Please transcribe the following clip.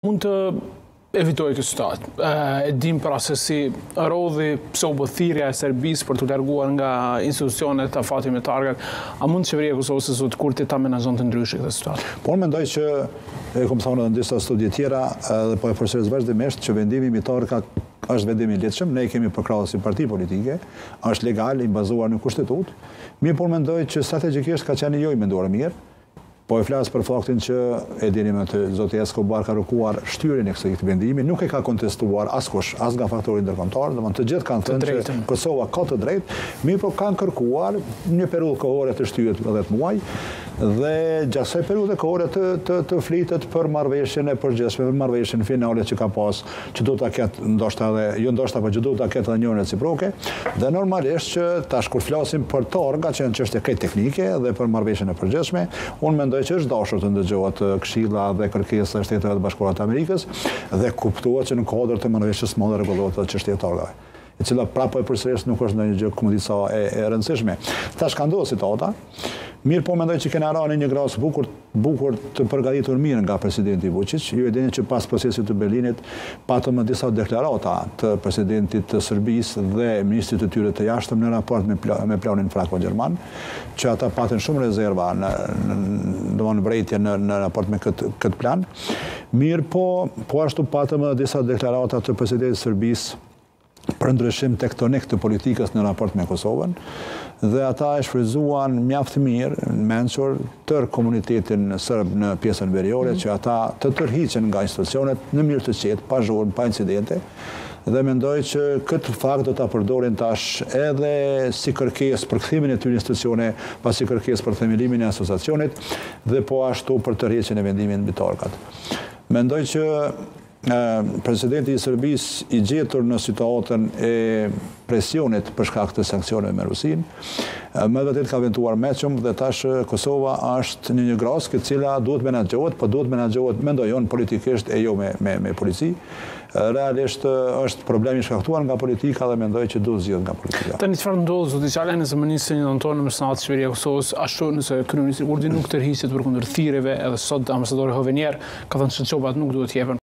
Mund të evitoj këtë situatë. E dim pra se si rodhi pse u bë thirrja e Serbisë për të larguar nga institucionet të afati me targat. A mund qeveria e Kosovës së Kurti ta menaxhonte ndryshe këtë situatë? Por mendoj që kom thonë në disa studie tjera dhe po e përsëris vazhdimisht që vendimi i targat është vendim i lehtëshëm, ne kemi përkrahur si parti politike, është legal, i bazuar në kushtetutë. Mirë, por mendoj që strategjikisht ka qenë jo i menduar mirë. Po e flasë për faktin që e dini me të zoti Escobar ka rëkuar shtyrjen e kësaj vendimi, nuk e ka kontestuar askush, as nga faktori ndërkombëtar, domethënë të gjithë kanë thënë që Kosova ka të drejtë, mirë po kanë kërkuar një periudhë kohore të shtyhet 10 muaj dhe gjatë kësaj periudhe kohore të flitet për marrëveshjen e përgjithshme, për marrëveshjen finale që ka pas, që do ta ketë ndoshta edhe jo ndoshta, por që do ta ketë edhe njërin reciproke, dhe normalisht që tash kur flasim për targa që janë çështje krejt teknike dhe për marrëveshjen e përgjithshme, unë mendoj që është dashur të ndëgjohet këshilla dhe kërkesa e Shteteve të Bashkuara të Amerikës dhe kuptohet që në kuadër të marrëveshjes së rregullohet atë çështje e targave, e cila prapë e përsëris nuk është ndonjë gjë komunitare e rëndësishme. Tash ka ndodhur situata. Mirë po mendoj që kena rënë një gradë bukur të përgatitur mirë nga presidenti Vučić. Ju e dini që pas procesit të Berlinit patëm disa deklarata të presidentit të Serbisë dhe ministrit të tyre të jashtëm në raport me planin franko-gjerman, që ata patën shumë rezerva në vrejtje në raport me këtë plan. Mirë po ashtu patëm disa deklarata të presidentit të Serbisë për ndryshim tektonik të politikës në raport me Kosovën, dhe ata e shfrytzuan mjaft mirë, mençur tërë komunitetin serb në pjesën veriore, që ata të tërhiqen nga institucionet në mënyrë të qetë, pa zhurmë, pa incidente, dhe mendoj që këtë fakt do ta përdorin tash edhe si kërkesë për kthimin e këtyre institucione, pasi kërkesë për themelimin e asociacionit dhe po ashtu për tërheqjen e vendimit mbi targat. Mendoj që presidenti i Serbisë i gjetur në situatën e presionit për shkak të sanksioneve me Rusinë, me vërtet ka ventuar meqëm dhe tash Kosova është në një grasë e cila duhet menaxhohet, po duhet menaxhohet, mendoj unë, politikisht e jo me polici. Realisht është problemi shkaktuar nga politika dhe mendoj që duhet zgjidhet nga politika. Tani çfarë ndodh zoti Çala nëse ministri nënton në Senat Qeveria e Kosovës, ashtu nëse kryeministri Kurti nuk tërhiqet përkundër thirrjeve, edhe sot ambasadori Hovenier ka thënë se çopat nuk duhet jepen